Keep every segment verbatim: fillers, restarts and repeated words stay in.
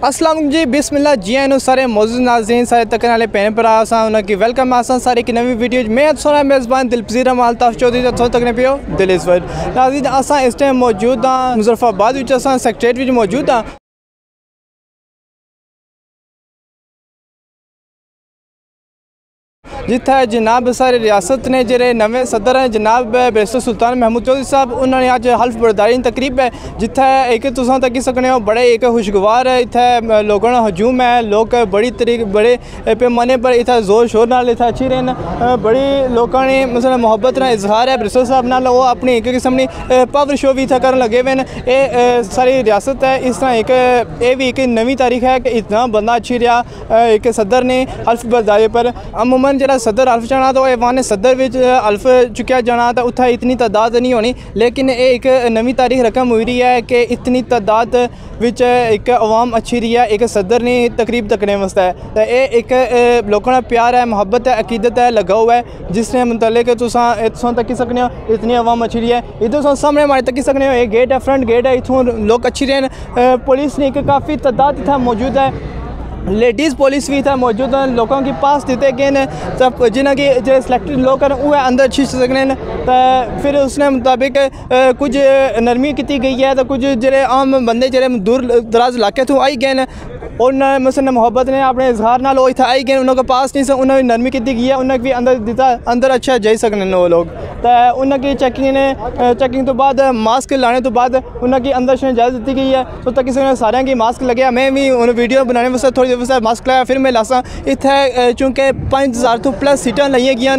अस्सलाम जी बिस्मिल्लाह जी आए सारे मौजूद नाज़रीन सारे तकन वाले भैन भरा उनकी वेलकम आसान सारे की नवी वीडियो मैं सोना मेज़बान दिलपजीर अल्ताफ़ चौधरी थो तकने पियो दिल इस वक्त नाज़रीन अस इस टाइम मौजूद हाँ मुजफ्फराबाद सैक्रेटरीट मौजूद हाँ जिथे जनाब सारे रियासत ने जेरे नवे सदर हैं जनाब बैरिस्टर सुल्तान महमूद चौधरी साहब उन्होंने अज हल्फ बरदारी तकरीब है जिथे एक तुम तकी सकने हो बड़े एक खुशगवार इतने लोगों का हजूम है लोग बड़ी तरीक बड़े पैमाने पर इतना जोर शोर नाल इतना अच्छी रहन बड़ी लोगों ने मतलब मुहब्बत का इजहार है बैरिस्टर साहब नाल वो अपनी एक किस्म की पावर शो भी इतना कर लगे हुए हैं ये सारी रियासत है इस तरह एक ये भी एक नवी तारीख है कि इतना बंदा अच्छी रहा एक सदर ने हल्फ बरदारी पर अमूमन जरा सदर हल्फ जाना तो वाने सदर विच हल्फ चुकया जाना तो उत्थे इतनी तादाद नहीं होनी लेकिन ये एक नवी तारीख रकम हुई रही है कि इतनी तादाद विच एक अवाम अच्छी रही है एक सदर ने तकरीब तकने वास्ते है तो ये एक लोगों का प्यार है मुहब्बत है अकीदत है लगा हुआ है जिसने मुतल्लिक तुम तकी सकने हो इतनी अवाम अच्छी रही है इधर सामने हमारे तकी सकने हो ये गेट है फ्रंट गेट है इतों लोग अच्छी रहे पुलिस ने एक काफ़ी तादाद इतना मौजूद है लेडीज़ पुलिस भी इतना मौजूद हैं लोगों के पास दिते गए हैं सब जिन्हें की जो सिलेक्टेड लोग हैं वो अंदर अच्छी सकने तो फिर उसने मुताबिक कुछ नरमी की गई है तो कुछ जो आम बंदे जो दूर दराज इलाके तो आई गए हैं उन्होंने मसल मोहब्बत ने अपने इजहार नाल इतना आई गए उन्होंने पास नहीं उन्होंने नरमी की गई है उन्हें भी अंदर दिता अंदर अच्छा जाई सकने वो लोग तो उन्होंने चैकिंग ने चैकिंग तो बाद मास्क लाने तो बाद उन्होंने अंदर से इजाज़त दी गई है तो तक सारे की मास्क लगे मैं भी उन्हें वीडियो बनाने वास्ते थोड़ी देर मास्क लाया फिर मैं लासा इतने चूँकि पाँच हज़ार तो प्लस सीटां लाई गई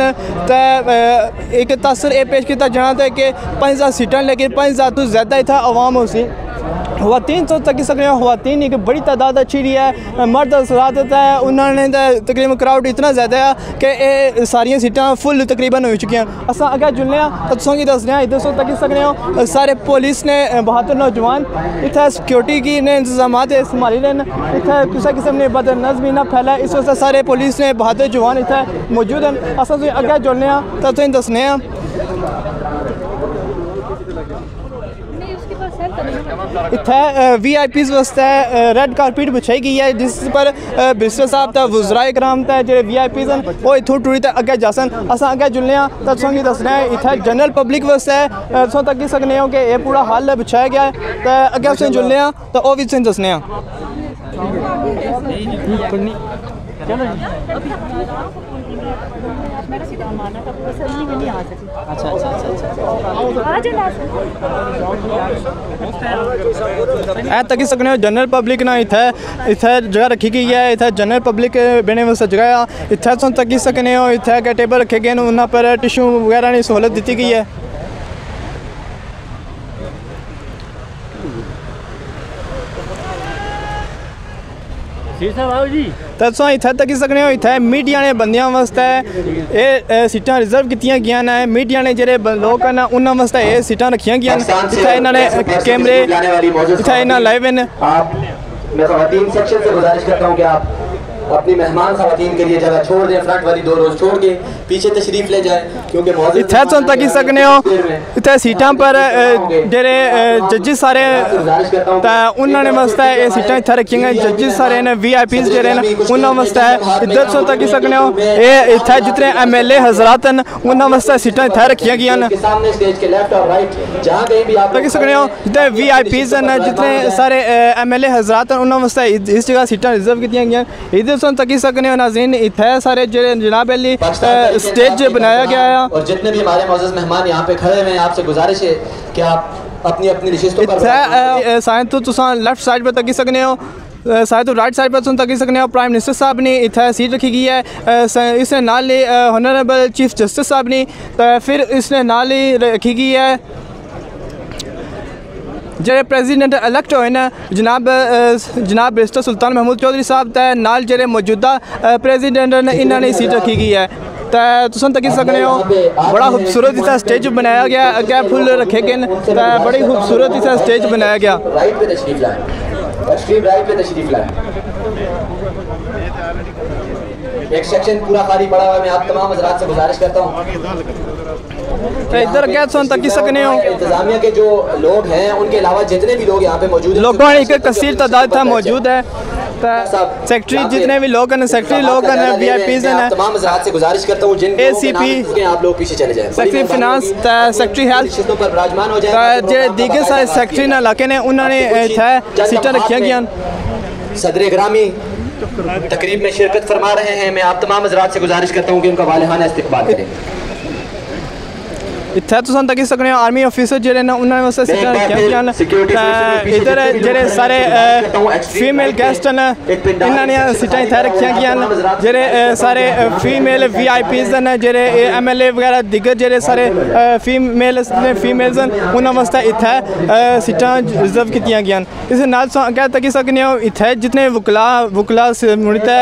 तो एक तासर ये पेश किया जाना था कि पाँच हज़ार सीटां लेकिन पाँच हज़ार तो ज़्यादा इतना आवाम हो सी ख़वातीन तो तक सकते हैं ख़वातीन एक बड़ी तादाद अच्छी रही है मर्द असरात है उन्होंने तकरीबन क्राउड इतना ज़्यादा है कि ये सारिया सीटां फुल तकरीबन हो चुकी हैं अस अगर जुलने तो तुसों की दसने इधर सो तक सकते हो सारे पुलिस ने बहत्तर नौजवान इतना सिक्योरिटी की ने इंतजाम संभाली रहे हैं इतना किसी किस्म ने बदनज़मी ना फैला इस वास्ते सारे पुलिस ने बहत्तर जवान इतना मौजूद हैं अस अगर जुलने तो तुम दसने इतने वी आई पीज़ वास्ते रेड कारपेट बिछाई गई है जिस पर बैरिस्टर साहब तो वज़राए कराम तो जो वी आई पीज़ हैं वो इतों टुरी तो अगे जासन अस अगे जुलने तो तुसें दसना इतने जनरल पब्लिक वास्ते तुम तक सकने हो कि यह पूरा हल बिछाया गया है तो अगे तुसें जुलने तो वह भी तुसें दसने ऐ तकी सकने जनरल पब्लिक ना इतने इतने जगह रखी गई है इतने जनरल पब्लिक बने वास्ते जगह इतने तुम तकी सकने हो इतने टेबल रखे गए हैं उन्होंने पर टिशू वगैरह की सहूलत दी गई है तो तुम इतने तक सकने हो इतने मीडिया ने बंदियां वास्ते ये सीटां रिजर्व की गई हैं मीडिया ने जोड़े लोग हैं उन्होंने वास्ते ये सीटां रखी गई इतने इन्होंने कैमरे इतने इन्हें लाइव हैं मैं ख़वातीन सेक्शन से गुजारिश करता हूँ कि आप अपनी मेहमान ख़वातीन के लिए जगह छोड़ दें फ्रंट वाली दो रोज छोड़ के पीछे तशरीफ ले जाए क्योंकि इतने तुम तक सकने हो इतने सीटां पर जेरे जजिस सारे उन्होंने वास्ते ये सीटां इतने रखी गई जजिस सारे ने वी आई पीज़ जेरे उन्होंने वास्ते इधर तुम तक सकने हो ये इतने जितने एम एल ए हजरात हैं उन्होंने वास्ते सीटां इतने रखी गई हैं तक सकने हो जितने वी आई पीज़ हैं जितने सारे एम एल ए हजरात हैं उन्होंने वास्ते इस जगह सीटां रिजर्व की गई हैं इधर तुम तकी सकने हो नाज़रीन इतने सारे जो जनाब अली स्टेज बनाया गया है और जितने भी हमारे मौजूद मेहमान यहाँ पे खड़े हैं आपसे गुजारिश है कि आप अपनी अपनी नशिस्तों पर साइंस तो तुम लेफ्ट साइड पर तकी सकने हो शायद तो राइट साइड पर तुम तकी सकने हो प्राइम मिनिस्टर साहब ने इतने सीट रखी गई है इसने नाल ही ऑनरेबल चीफ जस्टिस साहब ने तो फिर इसने नाल ही रखी गई है जो प्रेजिडेंट इलैक्ट होए ना जनाब जनाब बैरिस्टर सुल्तान महमूद चौधरी साहब तो नाल जो मौजूदा प्रेजिडेंट ने इन्होंने सीट रखी गई है तो तुम तकी सकने हो बड़ा खूबसूरत इतना स्टेज बनाया गया अगे फुल रखे गए तो बड़ी खूबसूरत इतना स्टेज बनाया गया एक सेक्शन पूरा खाली पड़ा हुआ है। मैं आप तमाम हज़रात से गुजारिश करता हूँ इधर क्या सुन तक सकने हो इंतजामिया के जो लोग हैं उनके अलावा जितने भी लोग यहाँ पे मौजूद हैं, लोगों एक कसीर तादाद था मौजूद है। सेक्रेटरी जितने भी लोग हैं, सेक्रेटरी लोग हैं, वी आई पीज़ हैं, तमाम हज़रात से गुजारिश करता हूँ जिन ए सी पी आप लोग पीछे चले जाएं, सेक्रेटरी फिनांस, सेक्रेटरी हेल्थ पर विराजमान हो जाए। जे दीगर सारे सेक्रेटरी ने इलाके ने उन्होंने इत्थे सीटां रखियां गईयां। सदर ग्रामी तकरीब में शिरकत फरमा रहे हैं। मैं आप तमाम हज़रात से गुजारिश करता हूँ कि उनका वालिहाना इस्तकबाल करें। इत्थे तुम तकी सकने हो आर्मी ऑफिसर जेडे ने उन्होंने वास्ते सीटां रखियां गईयां। इधर जेडे सारे फीमेल गेस्ट ने इन्हां ने सीटां इत्थे रखियां गईयां। जेडे सारे फीमेल वी आई पीज़ ने जेडे एम एल ए वगैरह दिग्गर जेडे सारे फीमेल ने फीमेल्स न उन्हां वास्ते इत्थे सीटां रिजर्व कीतियां गईयां। इस नाल कह तकी सकने हो इत्थे जितने वकला वकला मुड़ते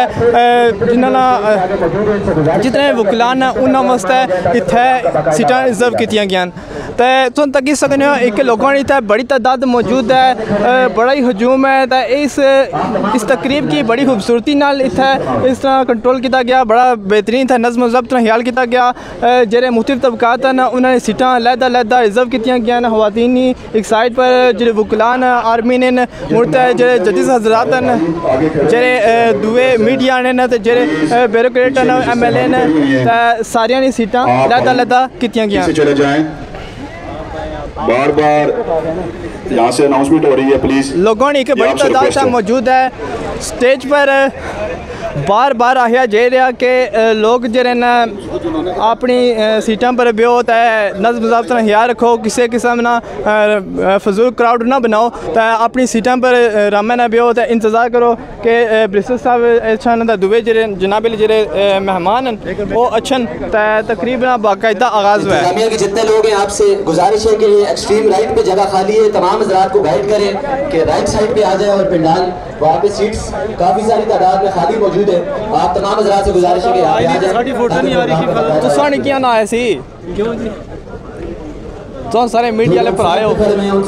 जिन्हां जितने वकला न उन्हां वास्ते इत्थे सीटां रिजर्व कीतियां गईयां। तो तुम तकी सकने हो एक लोगों की बड़ी तादाद मौजूद है, बड़ा ही हजूम है। तो इस इस तकरीब की बड़ी खूबसूरती नाल इत्थे इस तरह कंट्रोल किया गया, बड़ा बेहतरीन था, नज़म ज़ब्त ख्याल किया गया। जेडे मुख्तलिफ तबकात हैं उन्होंने सीटां लहदा लहदा रिजर्व कीतियां गईयां। खवातीन एक साइड पर जो वकला न आर्मी ने मुड़ते जेडे जजिस हजरात हैं, जेडे दुए मीडिया ने जेडे ब्यूरोक्रेट न एम एल ए ने सारिया ने सीटां लहदा लहदा कीतियां गईयां। जाएं बार बार यहाँ से अनाउंसमेंट हो रही है, प्लीज लोगों ने एक बड़ी तादाद से मौजूद है। स्टेज पर बार बार आया जा रहा कि लोग जेरे न अपनी सीटां पर बेहो तो नज़म ज़ब्त ख्याल रखो, किसी किस्म ना फजूल क्राउड ना बनाओ, तो अपनी सीटां पर रामे ना बेहो तो इंतज़ार करो कि ब्रिस्टल साहब अच्छन तो दुबे जेरे जनाब जेरे मेहमान वो अच्छन तो तकरीबन बाकायदा आगाज़ हुआ है। के जितने लोग हैं आपसे गुजारिश है कि एक्सट्रीम राइट पे जगह खाली है, तमाम हज़रात को गाइड करें कि राइट साइड पे आ जाए और पंडाल वहाँ पे सीट्स काफ़ी सारी तादाद में खाली मौजूद है। आप तमाम हज़रात से गुजारिश है कि आप आ जाएं। तुसा ने क्या ना आए सी क्यों जी तो सारे मीडिया ले पर आए हो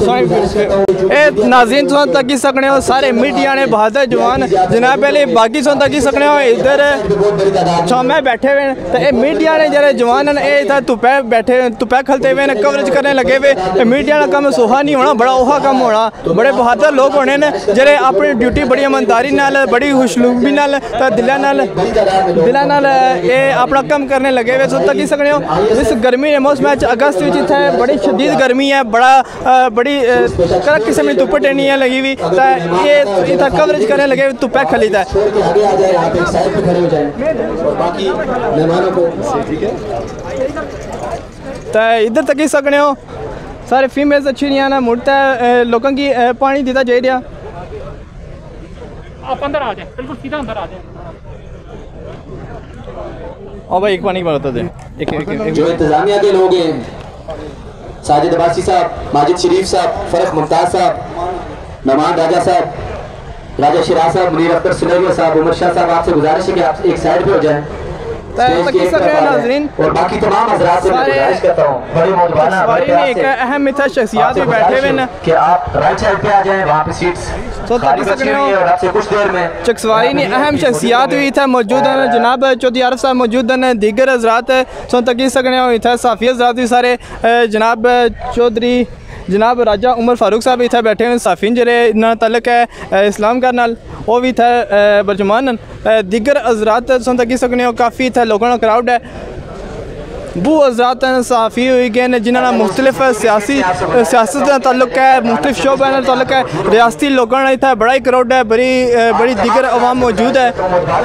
ए नाज़रीन तुम तकी सकने हो सारे मीडिया ने बहादुर जवान जनाब पहले बाकी तुम तकी सकने हो इधर छामे बैठे हुए तो ये मीडिया ने जरा जवान ने ये इधर धुप्पे बैठे धुप्पे खलते हुए ने कवरेज करने लगे हुए। मीडिया का काम सोहा नहीं होना, बड़ा ओहा काम होना। बड़े बहादुर लोग होने ने जेरे अपनी ड्यूटी बड़ी ईमानदारी नाल बड़ी खुशलूबी नाल तो दिला नाल दिला नाल ये अपना काम करने लगे हुए। तुम तकी सकने हो इस गर्मी के मौसम अगस्त इतने बड़ी शदीद गर्मी है, बड़ा बड़ी कड़क किस्म की धुप्प टेनियाँ लगी हुई तो ये इतना कवरेज करने लगे धुप्पे खलीदा है। तो इधर तक ही सकने हो सारे फीमेल्स अच्छी नहीं आना मुड़ता है, लोगों की पानी दीता जा रहा। आप अंदर आ जाए, बिल्कुल सीधा अंदर आ जाए। और भाई एक पानी बता दे। एक एक एक जो इंतजामिया के लोग हैं साजिद अब्बासी साहब, माजिद शरीफ साहब, फरक मुमताज़ साहब, मेहमान राजा साहब, राजा शिराज साहब, मुनीर अख्तर सुनैया साहब, उमर शाह साहब, आपसे गुजारिश है कि आप एक साइड पे हो जाएं। और बाकी तमाम हज़रात से मैं गुजारिश करता हूं बड़ी मौजूदाना में एक अहम मित्र शख्सियत भी बैठे हुए हैं कि आप राइट साइड पे आ जाएं, वहां पे सीट्स खाली बची हुई है और आपसे कुछ देर में चकसवारी ने अहम शख्सियत भी इतना मौजूद हैं। जनाब चौधरी आरिफ साहब मौजूद हैं, दीगर हज़रात सो तकी सकने हो इतना साफ़ी हज़रात भी सारे जनाब चौधरी जनाब राजा उमर फारूक साहब इतना बैठे हुए साफिन जरे इन्ना तलक है इस्लाम का नाल वो भी था बरजमान दिगर हज़रात सुन तकी सकने हो काफ़ी था लोगों का क्राउड है। वो हज़रात साफ़ी हुई गए जिन्होंने मुख्तलिफ सियासी सियासत का ताल्लुक है, मुख्तलिफ शोबा का ताल्लुक है, रियासती लोगों का इतना बड़ा ही क्राउड है, बड़ी बड़ी दिगर अवाम मौजूद है।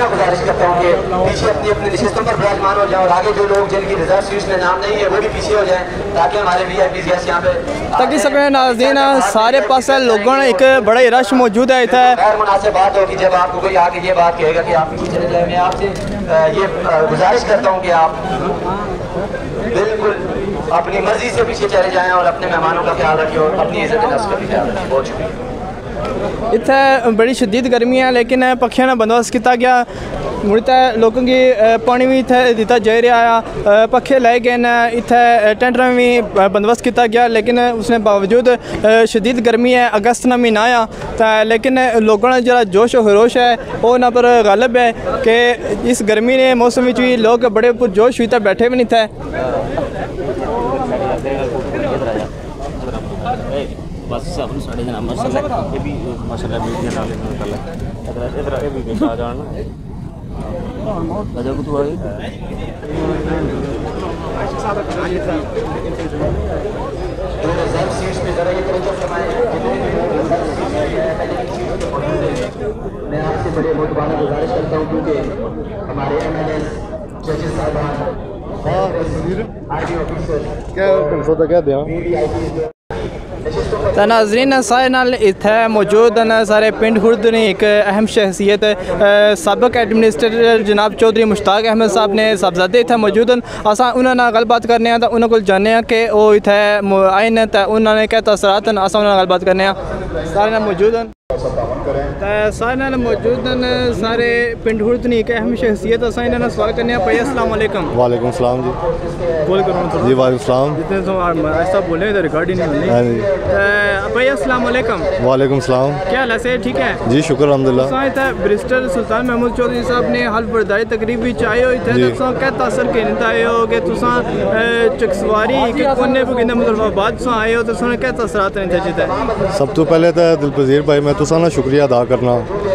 ताकि सकने नाज़रीन सारे पास लोगों ने एक बड़ा ही रश मौजूद है इतना मुनासिब बात होगी जब आपको कोई आगे ये बात कहेगा कि आप पीछे चले जाए। मैं आपसे ये गुजारिश करता हूँ कि आप बिल्कुल अपनी मर्जी से पीछे चले जाएं और अपने मेहमानों का ख्याल रखें और अपनी इज्जत नफ्स का भी ख्याल रखें। बहुत शुक्रिया। इतना बड़ी शदीद गर्मी है लेकिन पक्षियों ने बंदोबस्त किया गया। मुड़ता लोगों की पानी भी इतने दिता जा रहा है, पखे लाए गए हैं, इतने टेंट में भी बंदोबस्त किया गया, लेकिन उसने बावजूद शदीद गर्मी है, अगस्त का महीना आया तो लेकिन लोगों का जरा जोश और खरोश है वो उन्होंने पर गालिब है कि इस गर्मी ने मौसम में भी लोग बड़े पुरजोश हुई बैठे भी नहीं थे। बस अपन साढ़े जना मसला ये भी मसला मीडिया नाल निकल इधर इधर ये भी आ जाना राजा को तो आई मैं आपसे बड़े मोहबाना गुजारिश करता हूँ क्योंकि हमारे एम एल ए जजेस साहबान आरटी ऑफिसर क्या सोचा क्या दिया तो नाजरीन सारे नाल इत्थे मौजूद हैं सारे पिंड खुर्द ने एक अहम शख्सियत सबक एडमिनिस्ट्रेटर जनाब चौधरी मुश्ताक अहमद साहब ने साहबजादे इत्थे मौजूद हैं। असां उन्हां नाल गलबात करने हैं तो उन्हां कोल जानने हैं कि वो इत्थे आए हैं तो उन्होंने क्या तसरात हैं, असां उन्हां नाल गलबात करने हैं। सारे नाल मौजूद हैं तो सारे नाल मौजूद हैं सारे पिंड खुर्द ने एक अहम शख्सियत। असां इन्हां नाल सवाल करने हैं। भाई अस्सलाम वालेकुम। वालेकुम सलाम जी। बोल करो जी वालेकुम सलाम। जितने तो ऐसा बोले तो रिकॉर्ड ही नहीं होनी। हाँ जी भाई अस्सलाम वालेकुम। वालेकुम सलाम। क्या हाल है? ठीक है जी, शुक्र अल्हम्दुलिल्लाह। इत्थे बैरिस्टर सुल्तान महमूद चौधरी साहब ने हल्फ बर्दारी तकरीब विच आए हो, इत्थे तुसां क्या तासर कहने आए हो कि तुसां चकसवारी के कोने पे किंदा मुजफ्फराबाद से आए हो, तुसां क्या तासरात ने जिते? सब तो पहले तो दिलपजीर भाई मैं तुसां ना शुक्रिया अदा करना,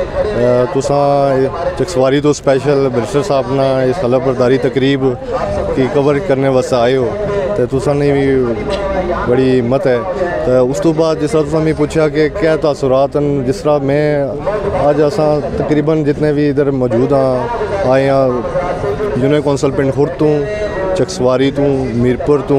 तुसां चकसवारी तो स्पेशल बैरिस्टर साहब ना इस हल्फ बर्दारी तकरीब की कवर करने वास्ते आए हो तो तुसां ने भी बड़ी हिम्मत है। तो उस तो बाद जिस तरह तुसें पूछा कि क्या तासुरात हैं, जिस तरह मैं अज असां तकरीबन जितने भी इधर मौजूद हाँ आए हैं यूनियन कौंसल पिंड खुर्द तो चकसवारी तो मीरपुर तो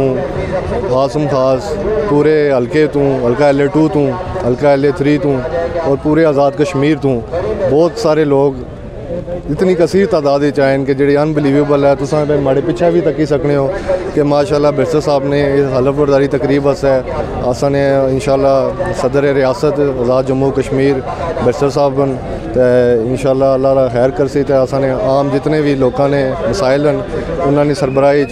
आसम खास पूरे हल्के तो हल्का एल ए टू तो हल्का एल ए थ्री तो और पूरे आज़ाद कश्मीर तो बहुत सारे लोग इतनी कसीर तादाद आए कि जी अनबिलीवेबल है। तुम माड़े पिछे भी तकी सकने हो कि माशाल्लाह बैरिस्टर साहब ने इस हल्फ बर्दारी तकरीब वास्ते असा ने इंशाल्लाह सदर रियासत आज़ाद जम्मू कश्मीर बैरिस्टर साहब बन तो इंशाल्लाह अल्लाह खैर करसी तो असा ने आम जितने भी लोगों ने मसाइल हैं उन्होंने सरबराही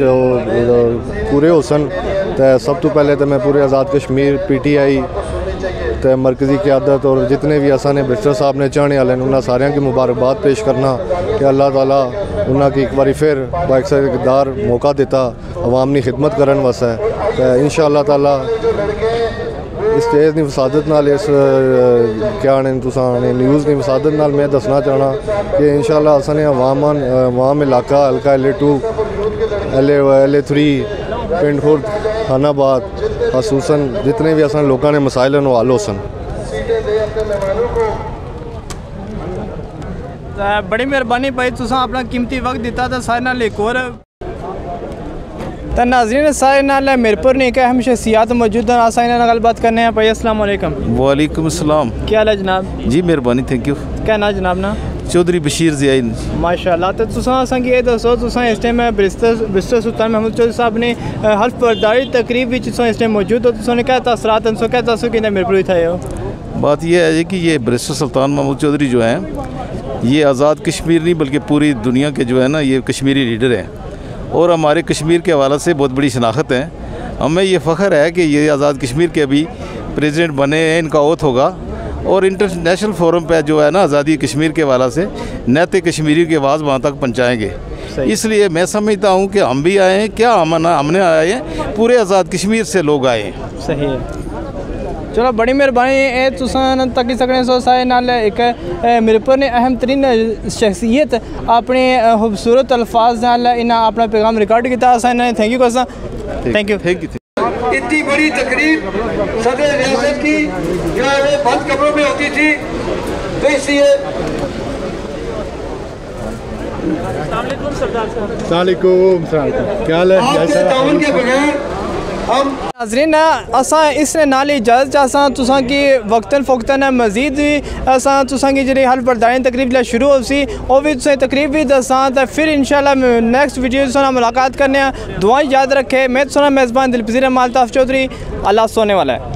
पूरे हो सन। तो सब तो पहले तो मैं पूरे Azad Kashmir P T I तो मरकज़ी क़यादत और जितने भी असा ने बैरिस्टर साहब ने चाहने वाले उन्होंने सारे की मुबारकबाद पेश करना कि अल्लाह ताला उन्होंने एक बार फिर बाइकदार मौका दिता अवाम की खिदमत करने वास्ते। तो इंशाअल्लाह ताला इस स्टेज की वसादत नाल इस क्या ने तुसां ने न्यूज़ की वसादत नाल मैं दसना चाहना कि इंशाअल्लाह असा ने अवाम अवाम इलाका हल्का L A two L L A three Pind Khurd खानाबाद खसूसन जितने भी असा लोगों ने मसाइल हैं हल हो सन। बड़ी मेहरबानी भाई तुसां अपना कीमती वक्त दिता तो सारे नाल एक और तो नाज़रीन सारे नाल मीरपुर ने एक अहम शख्सियत मौजूद हैं। असां इन्हां नाल गलबात करने हैं। भाई अस्सलाम वालेकुम। वालेकुम सलाम। क्या हाल है जनाब? जी मेहरबानी, थैंक यू। क्या नाम जनाब ना? चौधरी बशीर ज़ियाई। माशाल्लाह। तो तुसां असां की दसो तुसां इस time barrister barrister Sultan Mahmood Chaudhry साहब ने हल्फ बर्दारी तकरीब विच तुसां इस टाइम मौजूद हो, तुसां ने क्या तासरात हैं, क्या तासुर किंदा मीरपुर इत्थे आए हो? बात यह है कि ये बैरिस्टर सुल्तान महमूद चौधरी जो हैं ये आज़ाद कश्मीर नहीं बल्कि पूरी दुनिया के जो है ना ये कश्मीरी लीडर हैं और हमारे कश्मीर के हवाले से बहुत बड़ी शनाख्त है। हमें ये फ़ख्र है कि ये आज़ाद कश्मीर के अभी प्रेसिडेंट बने हैं, इनका ओथ होगा और इंटरनेशनल फोरम पे जो है ना आज़ादी कश्मीर के हवाले से नैतिक कश्मीरी की आवाज़ वहाँ तक पहुँचाएँगे। इसलिए मैं समझता हूँ कि हम भी आए हैं, क्या हम हमने आए हैं, पूरे आज़ाद कश्मीर से लोग आए हैं। सही है। चलो बड़ी मेहरबानी ए तुसां तकी सकने सो सारे नाल एक मीरपुर ने अहम तरीन शख्सियत अपने खूबसूरत अल्फाज नाल इन्हें अपना पैगाम रिकॉर्ड किया। असां इन्हें थैंक यू करसा। Thank you thank you. इतनी बड़ी तकरीब सदर रियासत की जो है बंद कमरों में होती थी तो इसलिए क्या हाल है? आपके ताउन के बगैर हम नाज़रीन असां इस नाल इजाज़त असां तुसां की वक्तन फ़ोक्तन मज़ीद भी असां तुसां की जी हल्फ बर्दारी तकरीब शुरू हो सी और भी तुसें तकरीब भी दसां तो फिर इंशाल्लाह नैक्सट वीडियो तुसां मुलाकात करने दुआएं याद रखे। मैं तुसां मेज़बान दिलपज़ीर अल्ताफ़ चौधरी। अल्लाह सोने वाला है।